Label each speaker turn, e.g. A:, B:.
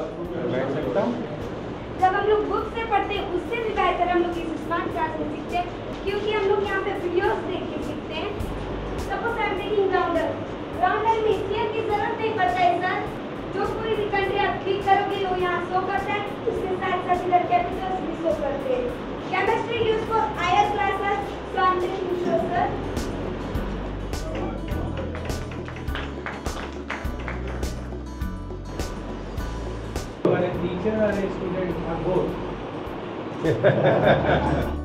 A: बैठ सकता हूँ।
B: जब हम लोग बुक से पढ़ते हैं उससे भी बेहतर हम लोग इस स्मार्ट क्लास में सीखते हैं, क्योंकि हम लोग यहाँ पे वीडियोस देख के सीखते हैं। Suppose I am taking grounder में स्केल की जरूरत नहीं पड़ता है सर। जो कोई भी कंट्री आप क्लिक करोगे वो यहाँ शो करता है, उसके साथ साथ इधर कैपिटल्स भी शो करते हैं। Chemistry use for higher classes, so I am taking sure sir.
A: Teacher or a student or both?